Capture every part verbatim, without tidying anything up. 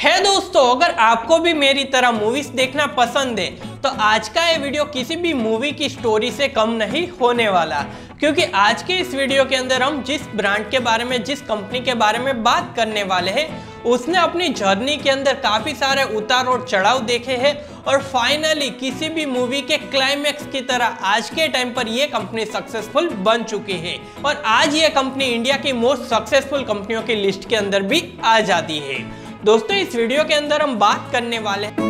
है दोस्तों, अगर आपको भी मेरी तरह मूवीज देखना पसंद है तो आज का ये वीडियो किसी भी मूवी की स्टोरी से कम नहीं होने वाला, क्योंकि आज के इस वीडियो के अंदर हम जिस ब्रांड के बारे में, जिस कंपनी के बारे में बात करने वाले हैं, उसने अपनी जर्नी के अंदर काफी सारे उतार और चढ़ाव देखे हैं और फाइनली किसी भी मूवी के क्लाइमैक्स की तरह आज के टाइम पर यह कंपनी सक्सेसफुल बन चुकी है और आज ये कंपनी इंडिया की मोस्ट सक्सेसफुल कंपनियों की लिस्ट के अंदर भी आ जाती है। दोस्तों, इस वीडियो के अंदर हम बात करने वाले हैं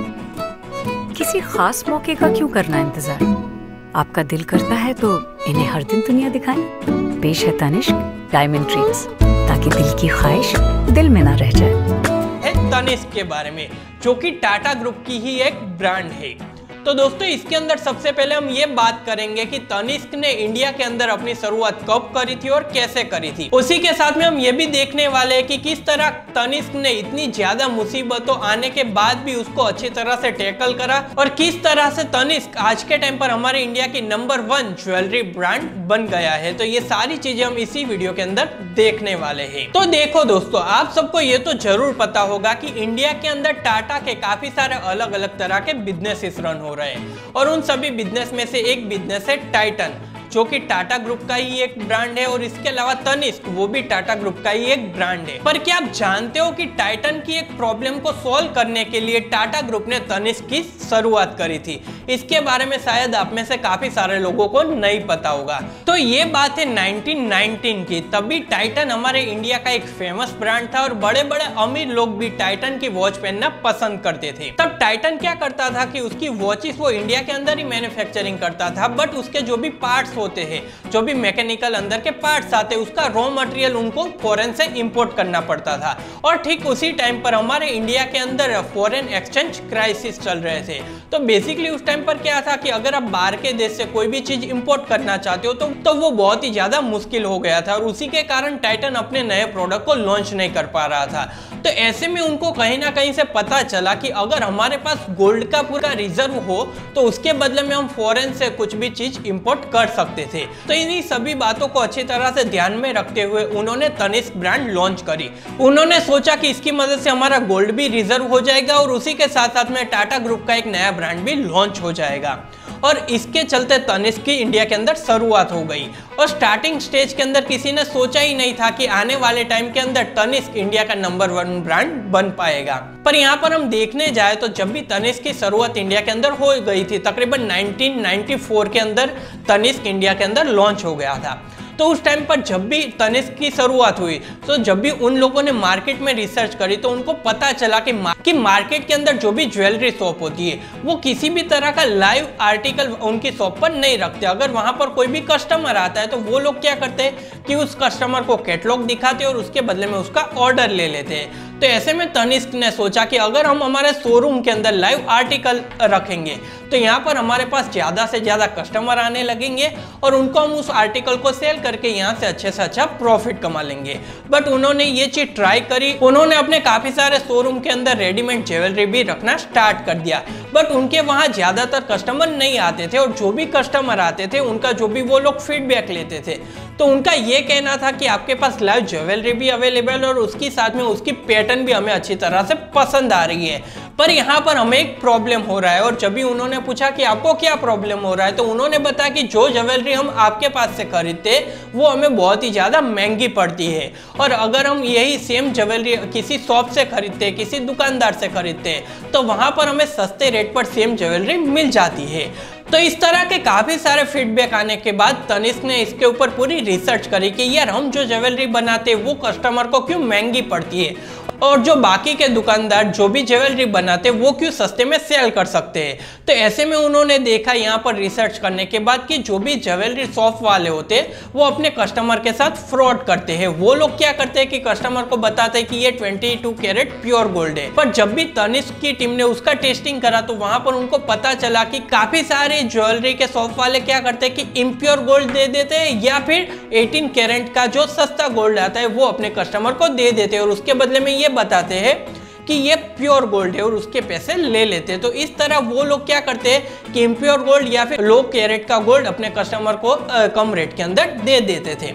किसी खास मौके का क्यों करना इंतजार, आपका दिल करता है तो इन्हें हर दिन दुनिया दिखाएं। पेश है तनिष्क डायमंड ट्रीट्स, ताकि दिल की ख्वाहिश दिल में ना रह जाए। है तनिष्क के बारे में, जो कि टाटा ग्रुप की ही एक ब्रांड है। तो दोस्तों, इसके अंदर सबसे पहले हम ये बात करेंगे कि तनिष्क ने इंडिया के अंदर अपनी शुरुआत कब करी थी और कैसे करी थी। उसी के साथ में हम ये भी देखने वाले हैं कि किस तरह तनिष्क ने इतनी ज्यादा मुसीबतों आने के बाद भी उसको अच्छी तरह से टैकल करा और किस तरह से तनिष्क आज के टाइम पर हमारे इंडिया की नंबर वन ज्वेलरी ब्रांड बन गया है। तो ये सारी चीजें हम इसी वीडियो के अंदर देखने वाले हैं। तो देखो दोस्तों, आप सबको ये तो जरूर पता होगा कि इंडिया के अंदर टाटा के काफी सारे अलग अलग तरह के बिजनेसेस रन हो रहे हैं और उन सभी बिजनेस में से एक बिजनेस है टाइटन, जो कि टाटा ग्रुप का ही एक ब्रांड है और इसके अलावा तनिष्क, वो भी टाटा ग्रुप का ही एक ब्रांड है। पर क्या आप जानते हो कि टाइटन की एक प्रॉब्लम को सॉल्व करने के लिए टाटा ग्रुप ने तनिष्क की शुरुआत करी थी? इसके बारे में शायद आप में से काफी सारे लोगों को नहीं पता होगा। तो ये बात है नाइनटीन नाइनटीन की। तभी टाइटन हमारे इंडिया का एक फेमस ब्रांड था और बड़े बड़े अमीर लोग भी टाइटन की वॉच पहनना पसंद करते थे। तब टाइटन क्या करता था कि उसकी वॉचेस वो इंडिया के अंदर ही मैन्युफैक्चरिंग करता था, बट उसके जो भी पार्ट्स होते हैं, जो भी मैकेनिकल अंदर के पार्ट्स आते, उसका रॉ मटेरियल उनको फॉरेन से इंपोर्ट करना पड़ता था। और ठीक उसी टाइम पर हमारे इंडिया के अंदर फॉरेन एक्सचेंज क्राइसिस चल रहे थे। तो बेसिकली उस टाइम पर क्या था कि अगर आप बाहर के देश से कोई भी चीज इंपोर्ट करना चाहते हो तो, तो वो बहुत ही ज्यादा मुश्किल हो गया था और उसी के कारण टाइटन अपने नए प्रोडक्ट को लॉन्च नहीं कर पा रहा था। तो ऐसे में उनको कहीं ना कहीं से पता चला कि अगर हमारे पास गोल्ड का पूरा रिजर्व हो तो उसके बदले में हम फॉरेन से कुछ भी चीज इंपोर्ट कर सकते थे। तो इन्हीं सभी बातों को अच्छी तरह से ध्यान में रखते हुए उन्होंने तनिष्क ब्रांड लॉन्च करी। उन्होंने सोचा कि इसकी मदद से हमारा गोल्ड भी रिजर्व हो जाएगा और उसी के साथ साथ में टाटा ग्रुप का एक नया ब्रांड भी लॉन्च हो जाएगा। और इसके चलते तनिष्क की इंडिया के अंदर शुरुआत हो गई और स्टार्टिंग स्टेज के अंदर किसी ने सोचा ही नहीं था कि आने वाले टाइम के अंदर तनिष्क इंडिया का नंबर वन ब्रांड बन पाएगा। पर यहाँ पर हम देखने जाए तो जब भी तनिष्क की शुरुआत इंडिया के अंदर हो गई थी, तकरीबन नाइनटीन नाइंटी फोर के अंदर तनिष्क इंडिया के अंदर लॉन्च हो गया था। तो उस टाइम पर जब भी तनिष्क की शुरुआत हुई तो जब भी उन लोगों ने मार्केट में रिसर्च करी तो उनको पता चला कि, मा, कि मार्केट के अंदर जो भी ज्वेलरी शॉप होती है वो किसी भी तरह का लाइव आर्टिकल उनकी शॉप पर नहीं रखते। अगर वहां पर कोई भी कस्टमर आता है तो वो लोग क्या करते हैं कि उस कस्टमर को कैटलॉग दिखाते और उसके बदले में उसका ऑर्डर ले लेते हैं। तो ऐसे में तनिष्क ने सोचा कि अगर हम हमारे शोरूम के अंदर लाइव आर्टिकल रखेंगे तो यहाँ पर हमारे पास ज्यादा से ज्यादा कस्टमर आने लगेंगे और उनको हम उस आर्टिकल को सेल करके यहाँ से अच्छे से अच्छा प्रॉफिट कमा लेंगे। बट उन्होंने ये चीज ट्राई करी, उन्होंने अपने काफी सारे शोरूम के अंदर रेडीमेड ज्वेलरी भी रखना स्टार्ट कर दिया, बट उनके वहाँ ज्यादातर कस्टमर नहीं आते थे और जो भी कस्टमर आते थे उनका जो भी वो लोग फीडबैक लेते थे तो उनका ये कहना था कि आपके पास लाइव ज्वेलरी भी अवेलेबल और उसके साथ में उसकी पैटर्न भी हमें अच्छी तरह से पसंद आ रही है, पर यहाँ पर हमें एक प्रॉब्लम हो रहा है। और जब भी उन्होंने पूछा कि आपको क्या प्रॉब्लम हो रहा है तो उन्होंने बताया कि जो ज्वेलरी हम आपके पास से खरीदते वो हमें बहुत ही ज्यादा महंगी पड़ती है और अगर हम यही सेम ज्वेलरी किसी शॉप से खरीदते, किसी दुकानदार से खरीदते तो वहां पर हमें सस्ते रेट पर सेम ज्वेलरी मिल जाती है। तो इस तरह के काफी सारे फीडबैक आने के बाद तनिष्क ने इसके ऊपर पूरी रिसर्च करी कि यार हम जो ज्वेलरी बनाते हैं वो कस्टमर को क्यों महंगी पड़ती है और जो बाकी के दुकानदार जो भी ज्वेलरी बनाते वो क्यों सस्ते में सेल कर सकते हैं। तो ऐसे में उन्होंने देखा यहाँ पर रिसर्च करने के बाद कि जो भी ज्वेलरी शॉप वाले होते हैं वो अपने कस्टमर के साथ फ्रॉड करते हैं। वो लोग क्या करते हैं कि कस्टमर को बताते हैं कि ये बाईस कैरेट प्योर गोल्ड है, पर जब भी तनिष्क की टीम ने उसका टेस्टिंग करा तो वहां पर उनको पता चला कि काफी सारे ज्वेलरी के शॉप वाले क्या करते हैं कि इम्प्योर गोल्ड दे देते हैं या फिर अठारह कैरेट का जो सस्ता गोल्ड आता है वो अपने कस्टमर को दे देते हैं और उसके बदले में ये बताते हैं कि ये प्योर गोल्ड है और उसके पैसे ले लेते हैं। तो इस तरह वो लोग क्या करते हैं कि इम्प्योर गोल्ड या फिर लो कैरेट का गोल्ड अपने कस्टमर को आ, कम रेट के अंदर दे देते थे।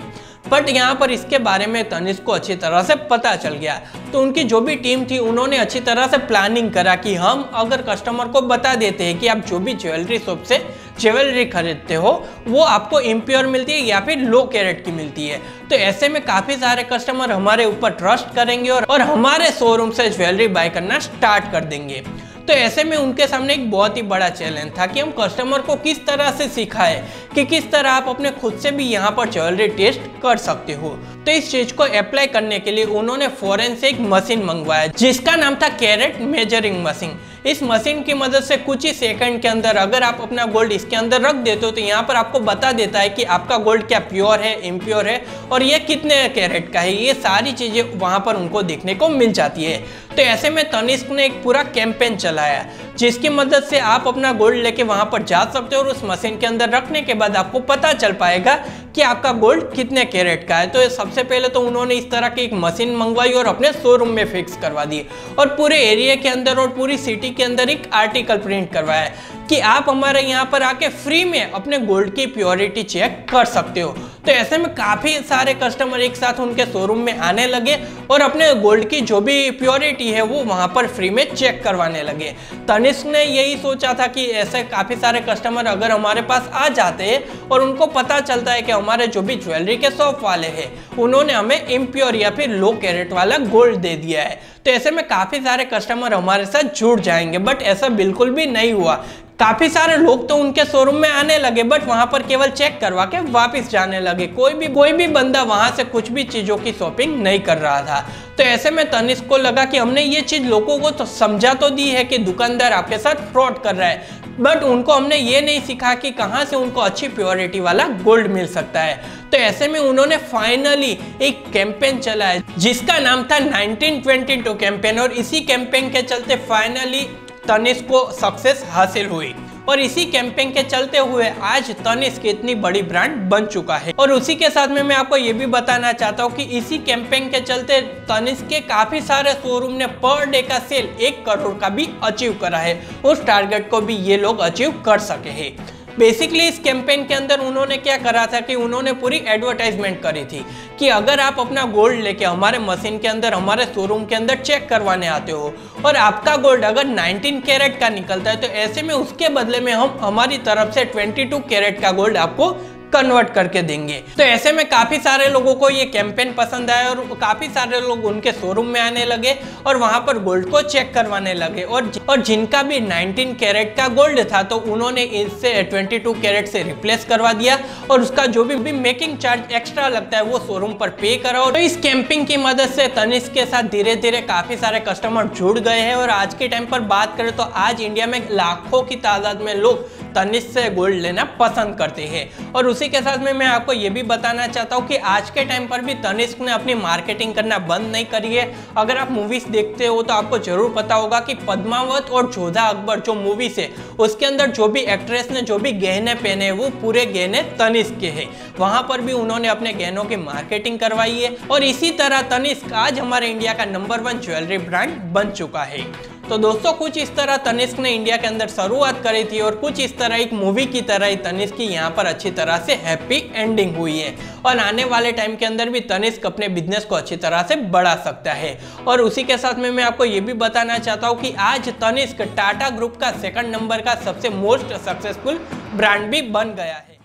बट यहाँ पर इसके बारे में तनिष्क को अच्छी तरह से पता चल गया, तो उनकी जो भी टीम थी उन्होंने अच्छी तरह से प्लानिंग करा कि हम अगर कस्टमर को बता देते हैं कि आप जो भी ज्वेलरी शॉप से ज्वेलरी खरीदते हो वो आपको इम्प्योर मिलती है या फिर लो कैरेट की मिलती है, तो ऐसे में काफ़ी सारे कस्टमर हमारे ऊपर ट्रस्ट करेंगे और, और हमारे शोरूम से ज्वेलरी बाय करना स्टार्ट कर देंगे। तो ऐसे में उनके सामने एक बहुत ही बड़ा चैलेंज था कि हम कस्टमर को किस तरह से सिखाएं कि किस तरह आप अपने खुद से भी यहाँ पर ज्वेलरी टेस्ट कर सकते हो। तो इस चीज को अप्लाई करने के लिए उन्होंने फॉरेन से एक मशीन मंगवाया जिसका नाम था कैरेट मेजरिंग मशीन। इस मशीन की मदद से कुछ ही सेकंड के अंदर अगर आप अपना गोल्ड इसके अंदर रख देते हो तो यहाँ पर आपको बता देता है कि आपका गोल्ड क्या प्योर है, इम्प्योर है और ये कितने कैरेट का है। ये सारी चीजें वहां पर उनको देखने को मिल जाती है। तो ऐसे में तनिष्क ने एक पूरा कैंपेन चलाया जिसकी मदद से आप अपना गोल्ड लेके वहां पर जा सकते हो और उस मशीन के अंदर रखने के बाद आपको पता चल पाएगा कि आपका गोल्ड कितने कैरेट का है। तो सबसे पहले तो उन्होंने इस तरह की एक मशीन मंगवाई और अपने शोरूम में फिक्स करवा दी और पूरे एरिया के अंदर और पूरी सिटी के अंदर एक आर्टिकल प्रिंट करवाया कि आप हमारे यहाँ पर आके फ्री में अपने गोल्ड की प्योरिटी चेक कर सकते हो। तो ऐसे में काफ़ी सारे कस्टमर एक साथ उनके शोरूम में आने लगे और अपने गोल्ड की जो भी प्योरिटी है वो वहाँ पर फ्री में चेक करवाने लगे। तनिष्क ने यही सोचा था कि ऐसे काफ़ी सारे कस्टमर अगर हमारे पास आ जाते हैं और उनको पता चलता है कि हमारे जो भी ज्वेलरी के शॉप वाले हैं उन्होंने हमें इम्प्योर या फिर लो कैरेट वाला गोल्ड दे दिया है, तो ऐसे में काफ़ी सारे कस्टमर हमारे साथ जुड़ जाएंगे। बट ऐसा बिल्कुल भी नहीं हुआ। काफी सारे लोग तो उनके शोरूम में आने लगे बट वहां पर केवल चेक करवा के वापस जाने लगे। कोई भी कोई भी बंदा वहां से कुछ भी चीजों की शॉपिंग नहीं कर रहा था। तो ऐसे में तनिष्क को लगा कि हमने ये चीज लोगों को तो समझा तो दी है कि दुकानदार आपके साथ फ्रॉड कर रहा है, बट उनको हमने ये नहीं सिखा कि कहाँ से उनको अच्छी प्योरिटी वाला गोल्ड मिल सकता है। तो ऐसे में उन्होंने फाइनली एक कैंपेन चलाया जिसका नाम था नाइनटीन ट्वेंटी टू कैंपेन और इसी कैंपेन के चलते फाइनली तनिष्क को सक्सेस हासिल हुई और इसी कैंपेन के चलते हुए आज तनिष्क इतनी बड़ी ब्रांड बन चुका है। और उसी के साथ में मैं आपको ये भी बताना चाहता हूँ कि इसी कैंपेन के चलते तनिष्क के काफी सारे शोरूम ने पर डे का सेल एक करोड़ का भी अचीव करा है। उस टारगेट को भी ये लोग अचीव कर सके हैं। बेसिकली इस कैंपेन के अंदर उन्होंने क्या करा था कि उन्होंने पूरी एडवर्टाइजमेंट करी थी कि अगर आप अपना गोल्ड लेके हमारे मशीन के अंदर हमारे शोरूम के अंदर चेक करवाने आते हो और आपका गोल्ड अगर नाइनटीन कैरेट का निकलता है तो ऐसे में उसके बदले में हम हमारी तरफ से ट्वेंटी टू कैरेट का गोल्ड आपको कन्वर्ट करके देंगे। तो ऐसे में काफी सारे लोगों को ये कैंपेन पसंद आया और काफी सारे लोग उनके शोरूम में आने लगे और वहां पर गोल्ड को चेक करवाने लगे और और जिनका भी नाइनटीन कैरेट का गोल्ड था तो उन्होंने इससे ट्वेंटी टू कैरेट से रिप्लेस करवा दिया और उसका जो भी, भी मेकिंग चार्ज एक्स्ट्रा लगता है वो शोरूम पर पे कराओ। तो इस कैंपिंग की मदद से तनिष्क के साथ धीरे धीरे काफी सारे कस्टमर जुड़ गए हैं और आज के टाइम पर बात करें तो आज इंडिया में लाखों की तादाद में लोग तनिष्क से गोल्ड लेना पसंद करते हैं। और उसी के साथ में मैं आपको ये भी बताना चाहता हूँ कि आज के टाइम पर भी तनिष्क ने अपनी मार्केटिंग करना बंद नहीं करी है। अगर आप मूवीज देखते हो तो आपको जरूर पता होगा कि पद्मावत और जोधा अकबर जो मूवीज है उसके अंदर जो भी एक्ट्रेस ने जो भी गहने पहने वो पूरे गहने तनिष्क के हैं। वहां पर भी उन्होंने अपने गहनों की मार्केटिंग करवाई है और इसी तरह तनिष्क आज हमारे इंडिया का नंबर वन ज्वेलरी ब्रांड बन चुका है। तो दोस्तों कुछ इस तरह तनिष्क ने इंडिया के अंदर शुरुआत करी थी और कुछ इस तरह एक मूवी की तरह ही तनिष्क की यहाँ पर अच्छी तरह से हैप्पी एंडिंग हुई है और आने वाले टाइम के अंदर भी तनिष्क अपने बिजनेस को अच्छी तरह से बढ़ा सकता है। और उसी के साथ में मैं आपको ये भी बताना चाहता हूँ कि आज तनिष्क टाटा ग्रुप का सेकंड नंबर का सबसे मोस्ट सक्सेसफुल ब्रांड भी बन गया है।